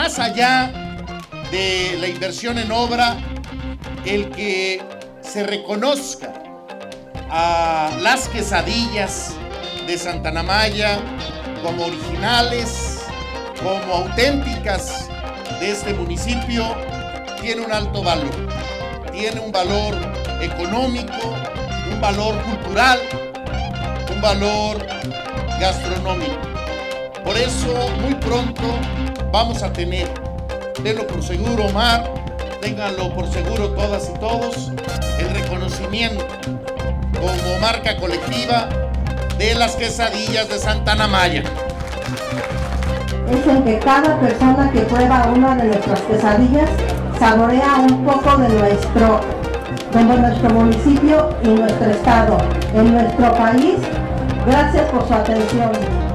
más allá de la inversión en obra, el que se reconozca a las quesadillas de Santa Maya como originales, como auténticas de este municipio, tiene un alto valor. Tiene un valor económico, un valor cultural, un valor gastronómico. Por eso, muy pronto vamos a tener, tenlo por seguro, Omar, ténganlo por seguro todas y todos, el reconocimiento como marca colectiva de las quesadillas de Santa Maya. Es en que cada persona que prueba una de nuestras quesadillas saborea un poco de nuestro municipio y nuestro estado, en nuestro país. Gracias por su atención.